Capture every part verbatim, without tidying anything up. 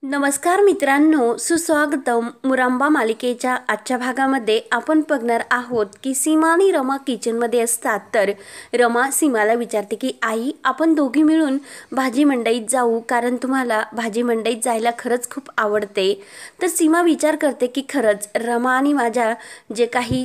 नमस्कार मित्रांनो, सुस्वागतम. मुरांबा मालिकेच्या आजच्या भागामध्ये आपण बघणार आहोत की सीमा आणि रमा किचनमध्ये असतात. तर रमा सीमाला विचारते की आई, आपण दोघी मिळून भाजी मंडईत जाऊ, कारण तुम्हाला भाजी मंडईत जायला खरंच खूप आवडते. तर सीमा विचार करते की खरंच रमा आणि माझ्या जे काही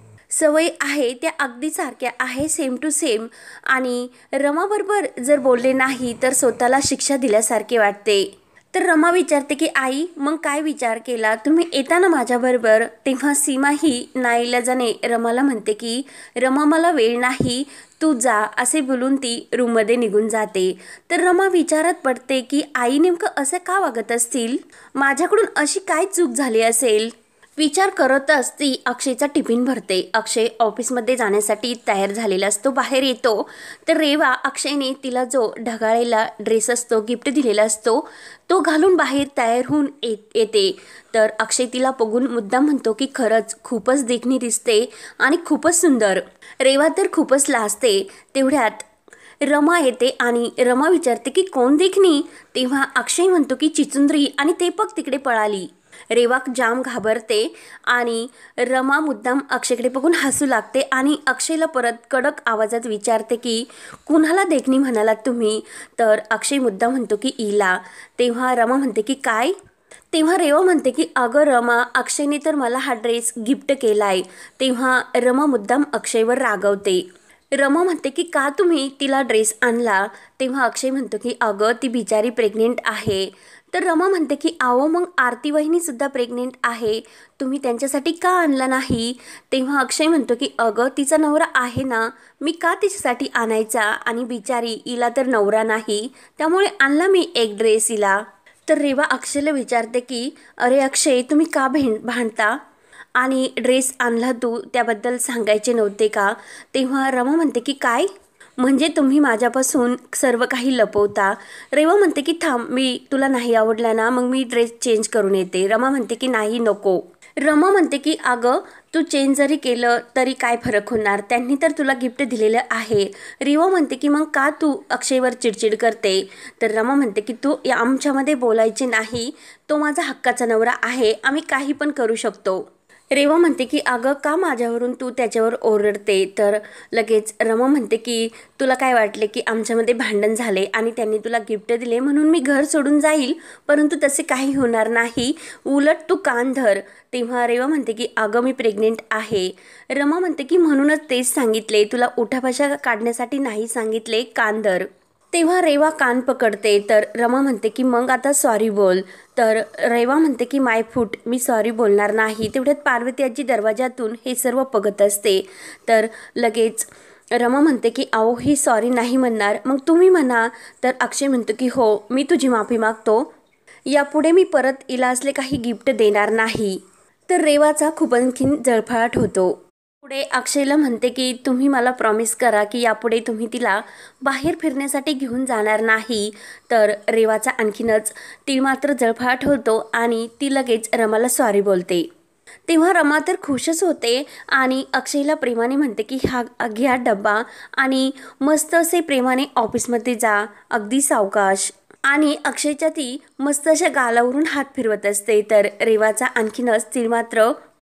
सवय आहे त्या अगदी सारख्या आहे, सेम टू सेम. आणि रमाबरोबर जर बोलले नाही तर स्वतःला शिक्षा दिल्यासारखे वाटते. तर रमा विचारते की आई, मग काय विचार केला, तुम्ही येता ना माझ्याबरोबर. तेव्हा सीमा ही नाईलाजाने रमाला म्हणते की रमा, मला वेळ नाही, तू जा, असे बोलून ती रूममध्ये निघून जाते. तर रमा विचारात पडते की आई नेमकं असं का वागत असतील, माझ्याकडून अशी काय चूक झाली असेल. विचार करतच ती अक्षयचा टिफिन भरते. अक्षय ऑफिसमध्ये जाण्यासाठी तयार झालेला असतो. बाहेर येतो तर रेवा अक्षयने तिला जो ढगाळलेला ड्रेस असतो, गिफ्ट दिलेला असतो, तो घालून बाहेर तयार होऊन येत येते तर अक्षय तिला बघून मुद्दाम म्हणतो की खरंच खूपच देखणी दिसते आणि खूपच सुंदर. रेवा तर खूपच लाजते. तेवढ्यात रमा येते आणि रमा विचारते की कोण देखणी. तेव्हा अक्षय म्हणतो की चिचुंद्री, आणि ते बघ तिकडे पळाली. रेवा जाम घाबरते आणि रमा मुद्दाम अक्षयकडे बघून हसू लागते आणि अक्षयला परत कडक आवाजात विचारते की कुणाला देखणी म्हणालात तुम्ही. तर अक्षय मुद्दाम म्हणतो की इला. तेव्हा रमा म्हणते की काय. तेव्हा रेवा म्हणते की अगं रमा, अक्षयने तर मला हा ड्रेस गिफ्ट केलाय. तेव्हा रमा मुद्दाम अक्षयवर रागवते. रमा म्हणते की का तुम्ही तिला ड्रेस आणला. तेव्हा अक्षय म्हणतो की अगं ती बिचारी प्रेग्नेंट आहे. तर रमा म्हणते की आहो, मग आरती वहिनीसुद्धा प्रेग्नेंट आहे, तुम्ही त्यांच्यासाठी का आणला नाही. तेव्हा अक्षय म्हणतो की अगं तिचा नवरा आहे ना, मी का तिच्यासाठी आणायचा, आणि बिचारी हिला तर नवरा नाही, त्यामुळे आणला मी एक ड्रेस हिला. तर रेवा अक्षयला विचारते की अरे अक्षय, तुम्ही का भें भांडता आणि ड्रेस आणला तू, त्याबद्दल सांगायचे नव्हते का. तेव्हा रमा म्हणते की काय म्हणजे तुम्ही माझ्यापासून सर्व काही लपवता. रेवा म्हणते की थांब, मी तुला नाही आवडला ना, मग मी ड्रेस चेंज करून येते. रमा म्हणते की नाही नको. रमा म्हणते की अगं, तू चेंज जरी केलं तरी काय फरक होणार, त्यांनी तर तुला गिफ्ट दिलेलं आहे. रेवा म्हणते की मग का तू अक्षयवर चिडचिड करते. तर रमा म्हणते की तू आमच्यामध्ये बोलायचे नाही, तो माझा हक्काचा नवरा आहे, आम्ही काही पण करू शकतो. रेवा म्हणते की अगं, का माझ्यावरून तू त्याच्यावर ओरडते. तर लगेच रमा म्हणते की तुला काय वाटले की आमच्यामध्ये भांडण झाले आणि त्यांनी तुला गिफ्ट दिले म्हणून मी घर सोडून जाईल, परंतु तसे काही होणार नाही, उलट तू कान धर. तेव्हा रेवा म्हणते की अगं, मी प्रेग्नेंट आहे. रमा म्हणते की म्हणूनच तेच सांगितले, तुला उठाभाषा काढण्यासाठी नाही सांगितले, कान धर. तेव्हा रेवा कान पकडते. तर रमा म्हणते की मग आता सॉरी बोल. तर रेवा म्हणते की माय फूट, मी सॉरी बोलणार नाही. तेवढ्यात पार्वती आजी दरवाजातून हे सर्व बघत असते. तर लगेच रमा म्हणते की अहो, ही सॉरी नाही म्हणणार, मग तुम्ही म्हणा. तर अक्षय म्हणतो की हो, मी तुझी माफी मागतो, यापुढे मी परत हिला असले काही गिफ्ट देणार नाही. तर रेवाचा खूप आणखीन जळफळाट होतो. पुढे अक्षयला म्हणते की तुम्ही मला प्रॉमिस करा की यापुढे तुम्ही तिला बाहेर फिरण्यासाठी घेऊन जाणार नाही. तर रेवाचा आणखीनच ती मात्र जळफळाट होतो आणि ती लगेच रमाला सॉरी बोलते. तेव्हा रमा तर खुशच होते आणि अक्षयला प्रेमाने म्हणते की हा घ्या डब्बा आणि मस्त असे प्रेमाने ऑफिसमध्ये जा, अगदी सावकाश. आणि अक्षयच्या ती मस्त अशा गालावरून हात फिरवत असते. तर रेवाचा आणखीनच ती मात्र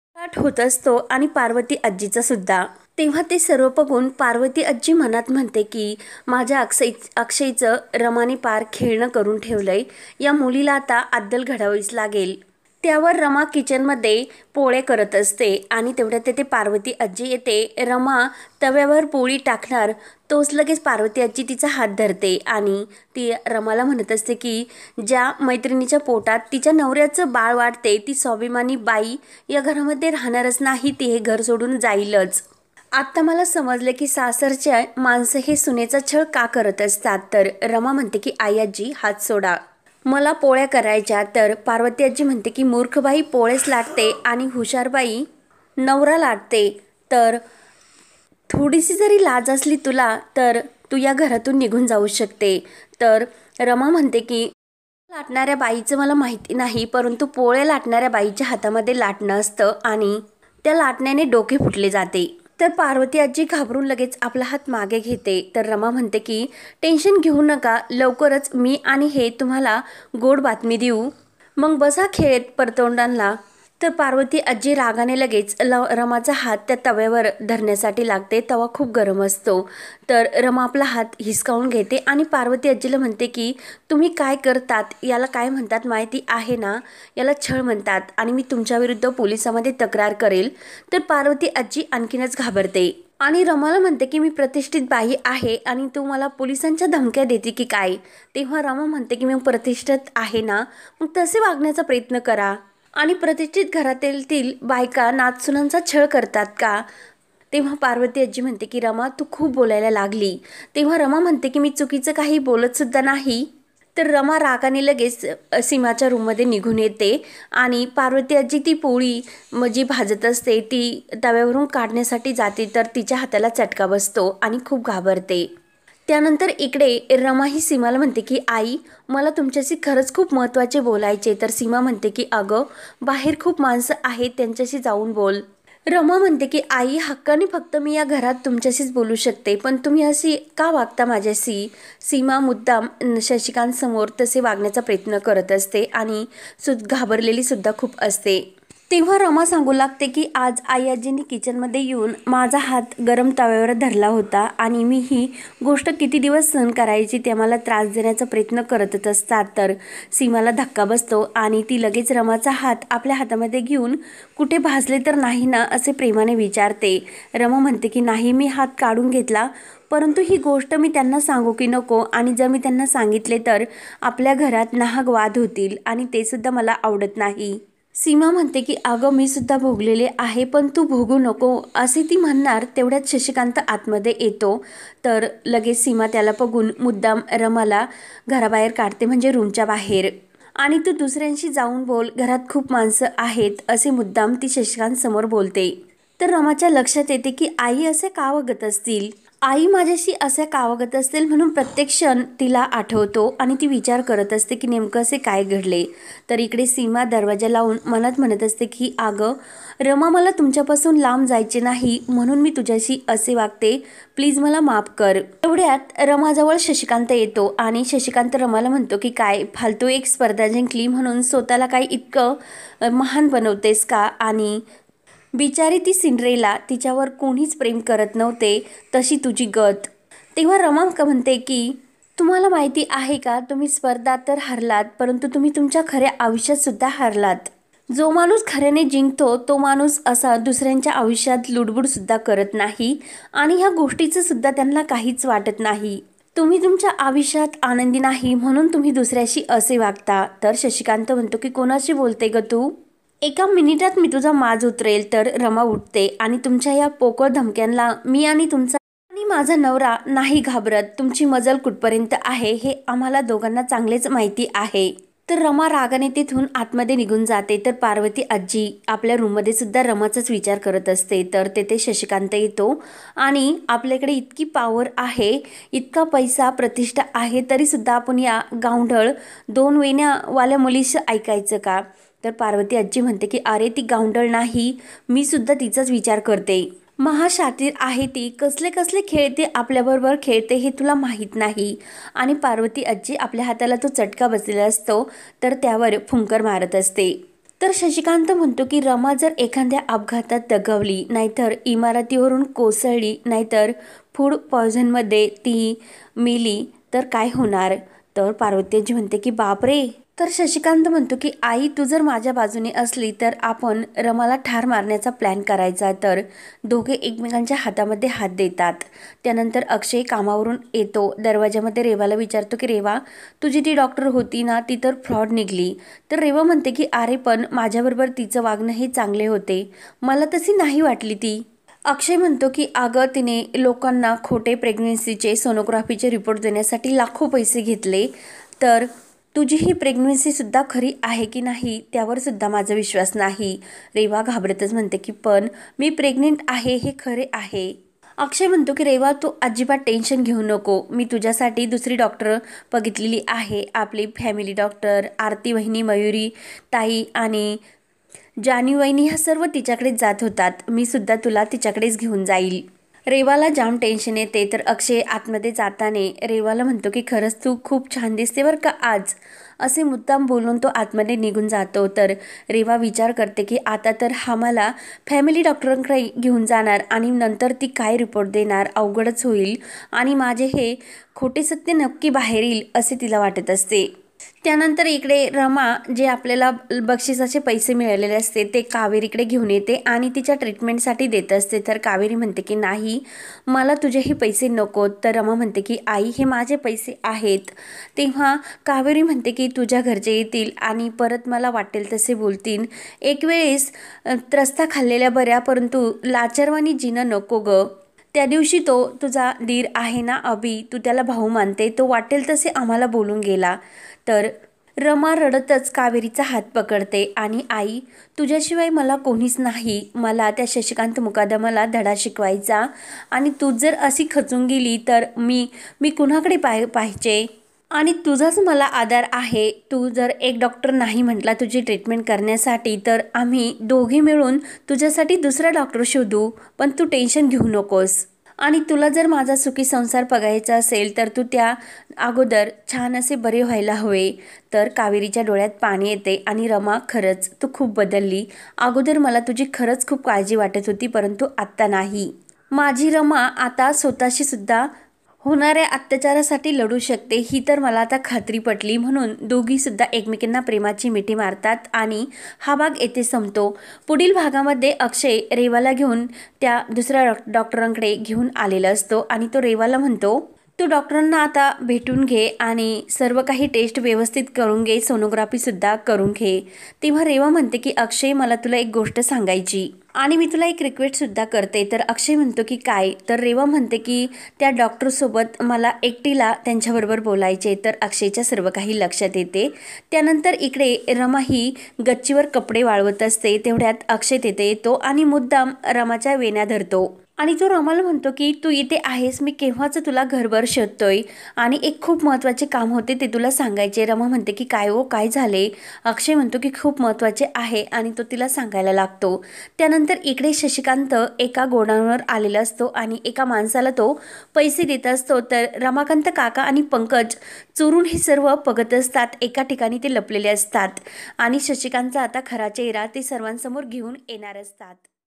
होत असतो आणि पार्वती आजीचा सुद्धा. तेव्हा ते सर्व बघून पार्वती आजी मनात म्हणते की माझ्या अक्षय अक्षयचं रमाने पार खेळणं करून ठेवलंय, या मुलीला आता अद्दल घडावीच लागेल. त्यावर रमा किचनमध्ये पोळे करत असते आणि तेवढ्यात तेथे पार्वती आजी येते. रमा तव्यावर पोळी टाकणार, तोच लगेच पार्वती आजी तिचा हात धरते आणि ती रमाला म्हणत असते की ज्या मैत्रिणीच्या पोटात तिच्या नवऱ्याचं बाळ वाढते, ती स्वाभिमानी बाई या घरामध्ये राहणारच नाही, ती हे घर सोडून जाईलच. आत्ता मला समजले की सासरच्या माणसं हे सुनेचा छळ का करत असतात. तर रमा म्हणते की आई आजी, हात सोडा, मला पोळ्या करायच्या. तर पार्वती आजी म्हणते की मूर्खबाई पोळेच लाटते आणि हुशारबाई नवरा लाटते. तर थोडीशी जरी लाज असली तुला तर तू या घरातून निघून जाऊ शकते. तर रमा म्हणते की लाटणाऱ्या बाईचं मला माहिती नाही, परंतु पोळे लाटणाऱ्या बाईच्या हातामध्ये लाटणं असतं आणि त्या लाटण्याने डोके फुटले जाते. तर पार्वती आजी घाबरून लगेच आपला हात मागे घेते. तर रमा म्हणते की टेन्शन घेऊ नका, लवकरच मी आणि हे तुम्हाला गोड बातमी देऊ. मग बसा खेळत परतोंडांना. तर पार्वती आजी रागाने लगेच ल रमाचा हात त्या तव्यावर धरण्यासाठी लागते. तवा खूप गरम असतो. तर रमा आपला हात हिसकावून घेते आणि पार्वती आजीला म्हणते की तुम्ही काय करतात याला काय म्हणतात माहिती आहे ना, याला छळ म्हणतात आणि मी तुमच्याविरुद्ध पोलिसांमध्ये तक्रार करेल. तर पार्वती आजी आणखीनच घाबरते आणि रमाला म्हणते की मी प्रतिष्ठित बाई आहे आणि तू मला पोलिसांच्या धमक्या देते की काय. तेव्हा रमा म्हणते की मी प्रतिष्ठित आहे ना, मग तसे वागण्याचा प्रयत्न करा. आणि प्रतिष्ठित घरातील बायका नातसुनांचा छळ करतात का. तेव्हा पार्वती आजी म्हणते की रमा तू खूप बोलायला लागली. तेव्हा रमा म्हणते की मी चुकीचं काही बोलत सुद्धा नाही. तर रमा रागाने लगेच सीमाच्या रूममध्ये निघून येते आणि पार्वती आजी ती पोळी जी भाजत असते ती तव्यावरून काढण्यासाठी जाते. तर तिच्या हाताला चटका बसतो आणि खूप घाबरते. त्यानंतर इकडे रमा ही सीमाला म्हणते की आई मला तुमच्याशी खरंच खूप महत्त्वाचे बोलायचे. तर सीमा म्हणते की अगं बाहेर खूप माणसं आहेत त्यांच्याशी जाऊन बोल. रमा म्हणते की आई हक्काने फक्त मी या घरात तुमच्याशीच बोलू शकते, पण तुम्ही अशी का वागता माझ्याशी. सीमा मुद्दाम शशिकांत समोर तसे वागण्याचा प्रयत्न करत असते आणि सुद्धा घाबरलेली सुद्धा खूप असते. तेव्हा रमा सांगू लागते की आज आई आजींनी किचनमध्ये येऊन माझा हात गरम तव्यावर धरला होता आणि मी ही गोष्ट किती दिवस सहन करायची, ते मला त्रास देण्याचा प्रयत्न करतच असतात. तर सीमाला धक्का बसतो आणि ती लगेच रमाचा हात आपल्या हातामध्ये घेऊन कुठे भाजले तर नाही ना असे प्रेमाने विचारते. रमा म्हणते की नाही मी हात काढून घेतला, परंतु ही गोष्ट मी त्यांना सांगू की नको आणि जर मी त्यांना सांगितले तर आपल्या घरात नाहक वाद होतील आणि ते सुद्धा मला आवडत नाही. सीमा म्हणते की अगं मी सुद्धा भोगलेले आहे पण तू भोगू नको असे ती म्हणणार. तेवढ्यात शशिकांत आतमध्ये येतो. तर लगेच सीमा त्याला बघून मुद्दाम रमाला घराबाहेर काढते, म्हणजे रूमच्या बाहेर. आणि तू दुसऱ्यांशी जाऊन बोल, घरात खूप माणसं आहेत असे मुद्दाम ती शशिकांत समोर बोलते. तर रमाच्या लक्षात येते की आई असे का वागत असतील, आई माझ्याशी असे का वागत असतील म्हणून प्रत्येक क्षण तिला आठवतो आणि ती विचार करत असते की नेमकं असे काय घडले. तर इकडे सीमा दरवाजा लावून मनात म्हणत असते की अगं रमा मला तुमच्यापासून लांब जायचे नाही म्हणून मी तुझ्याशी असे वागते, प्लीज मला माफ कर. एवढ्यात रमाजवळ शशिकांत येतो आणि शशिकांत रमाला म्हणतो की काय फालतू एक स्पर्धा जिंकली म्हणून स्वतःला काय इतकं महान बनवतेस का. आणि बिचारी ती सिंड्रेला, तिच्यावर कोणीच प्रेम करत नव्हते तशी तुझी गत. तेव्हा रमा म्हणते की तुम्हाला माहिती आहे का तुम्ही स्पर्धा तर हरलात परंतु तुम्ही तुमच्या खऱ्या आयुष्यात सुद्धा हरलात. जो माणूस खऱ्याने जिंकतो तो माणूस असा दुसऱ्यांच्या आयुष्यात लुडबुड सुद्धा करत नाही आणि ह्या गोष्टीचं सुद्धा त्यांना काहीच वाटत नाही. तुम्ही तुमच्या आयुष्यात आनंदी नाही म्हणून तुम्ही दुसऱ्याशी असे वागता. तर शशिकांत म्हणतो की कोणाशी बोलते ग तू, एका मिनिटात मी तुझा माज उतरेल. तर रमा उठते आणि तुमच्या या पोकळ धमक्यांना मी आणि तुमचा आणि माझा नवरा नाही घाबरत. तुमची मजल कुठपर्यंत आहे हे आम्हाला दोघांना चांगलेच माहिती आहे. तर रमा रागाने तिथून आतमध्ये निघून जाते. तर पार्वती आजी आपल्या रूममध्ये सुद्धा रमाचाच विचार करत असते. तर तेथे शशिकांत येतो आणि आपल्याकडे इतकी पॉवर आहे, इतका पैसा प्रतिष्ठा आहे, तरी सुद्धा आपण या गावढळ दोन वेण्यावाल्या मुलीशी ऐकायचं का. तर पार्वती आजी म्हणते की अरे ती गावंढळ नाही, मी सुद्धा तिचाच विचार करते. महाशातीर आहे ती, कसले कसले खेळते आपल्याबरोबर खेळते हे तुला माहीत नाही. आणि पार्वती आजी आपल्या हाताला तो चटका बसलेला असतो तर त्यावर फुंकर मारत असते. तर शशिकांत म्हणतो की रमा जर एखाद्या अपघातात दगावली, नाहीतर इमारतीवरून कोसळली, नाहीतर फूड पॉयझनमध्ये ती मेली तर काय होणार. तर पार्वती आजी म्हणते की बापरे. तर शशिकांत म्हणतो की आई तू जर माझ्या बाजूने असली तर आपण रमाला ठार मारण्याचा प्लॅन करायचा. तर दोघे एकमेकांच्या हातामध्ये हात देतात. त्यानंतर अक्षय कामावरून येतो. दरवाजामध्ये रेवाला विचारतो की रेवा तुझी ती डॉक्टर होती ना ती तर फ्रॉड निघली. तर रेवा म्हणते की अरे पण माझ्याबरोबर तिचं वागणं हे चांगले होते, मला तशी नाही वाटली ती. अक्षय म्हणतो की अगं तिने लोकांना खोटे प्रेग्नन्सीचे सोनोग्राफीचे रिपोर्ट देण्यासाठी लाखो पैसे घेतले. तर तुझी ही प्रेग्नन्सी सुद्धा खरी आहे की नाही त्यावर सुद्धा माझा विश्वास नाही. रेवा घाबरतच म्हणते की पण मी प्रेग्नेंट आहे हे खरे आहे. अक्षय म्हणतो की रेवा तू अजिबात टेन्शन घेऊ नको, मी तुझ्यासाठी दुसरी डॉक्टर बघितलेली आहे. आपली फॅमिली डॉक्टर आरती वहिनी, मयुरी ताई आणि जानी वहिनी ह्या सर्व तिच्याकडेच जात होतात, मी सुद्धा तुला तिच्याकडेच घेऊन जाईल. रेवाला जाम टेन्शन येते तर अक्षय आतमध्ये जाताना रेवाला म्हणतो की खरंच तू खूप छान दिसते बरं का आज, असे मुद्दाम बोलून तो आतमध्ये निघून जातो. तर रेवा विचार करते की आता तर हा मला फॅमिली डॉक्टरांकडे घेऊन जाणार आणि नंतर ती काय रिपोर्ट देणार, अवघडच होईल आणि माझे हे खोटे सत्य नक्की बाहेर येईल असे तिला वाटत असते. त्यानंतर इकडे रमा जे आपल्याला बक्षिसाचे पैसे मिळालेले असते ते कावेरीकडे घेऊन येते आणि तिच्या ट्रीटमेंटसाठी देत असते. तर कावेरी म्हणते की नाही, मला तुझे हे पैसे नकोत. तर रमा म्हणते की आई हे माझे पैसे आहेत. तेव्हा कावेरी म्हणते की तुझ्या घरचे येतील आणि परत मला वाटेल तसे बोलतील. एक वेळेस त्रस्ता खाल्लेल्या बऱ्या, परंतु लाचारवाणी जिणं नको ग. त्या दिवशी तो तुझा दीर आहे ना अभि, तू त्याला भाऊ मानते, तो वाटेल तसे आम्हाला बोलून गेला. तर रमा रडतच कावेरीचा हात पकडते आणि आई तुझ्याशिवाय मला कोणीच नाही, मला त्या शशिकांत मुकादमाला धडा शिकवायचा आणि तू जर अशी खचून गेली तर मी मी कुणाकडे पाय पाहिजे आणि तुझाच मला आधार आहे. तू जर एक डॉक्टर नाही म्हटला तुझी ट्रीटमेंट करण्यासाठी तर आम्ही दोघे मिळून तुझ्यासाठी दुसरा डॉक्टर शोधू, पण तू टेन्शन घेऊ नकोस. आणि तुला जर माझा सुखी संसार बघायचा असेल तर तू त्या अगोदर छान असे बरे व्हायला हवे. तर कावेरीच्या डोळ्यात पाणी येते आणि रमा खरंच तू खूप बदलली. अगोदर मला तुझी खरंच खूप काळजी वाटत होती, परंतु आत्ता नाही. माझी रमा आता स्वतःशी सुद्धा होणाऱ्या अत्याचारासाठी लढू शकते ही तर मला आता खात्री पटली. म्हणून दोघी सुद्धा एकमेकींना प्रेमाची मिठी मारतात आणि हा भाग येथे संपतो. पुढील भागामध्ये अक्षय रेवाला घेऊन त्या दुसऱ्या डॉक्टरांकडे घेऊन आलेला असतो आणि तो रेवाला म्हणतो तू डॉक्टरांना आता भेटून घे आणि सर्व काही टेस्ट व्यवस्थित करून घे, सोनोग्राफीसुद्धा करून घे. तेव्हा रेवा म्हणते की अक्षय मला तुला एक गोष्ट सांगायची आणि मी तुला एक रिक्वेस्टसुद्धा करते. तर अक्षय म्हणतो की काय. तर रेवा म्हणते की त्या डॉक्टरसोबत मला एकटीला त्यांच्याबरोबर बोलायचे. तर अक्षयच्या सर्व काही लक्षात येते. त्यानंतर इकडे रमा ही गच्चीवर कपडे वाळवत असते. तेवढ्यात अक्षय तिथे येतो आणि मुद्दाम रमाच्या वेण्या धरतो आणि तो रमाला म्हणतो की तू इथे आहेस, मी केव्हाच तुला घरभर शोधतोय आणि एक खूप महत्त्वाचे काम होते ते तुला सांगायचे. रमा म्हणते की काय हो, काय झाले. अक्षय म्हणतो की खूप महत्त्वाचे आहे आणि तो तिला सांगायला लागतो. त्यानंतर इकडे शशिकांत एका गोडाऊनवर आलेला असतो आणि एका माणसाला तो पैसे देत असतो. तर रमाकांत काका आणि पंकज चोरून हे सर्व बघत असतात. एका ठिकाणी ते लपलेले असतात आणि शशिकांतचा आता खरा चेहरा ते सर्वांसमोर घेऊन येणार असतात.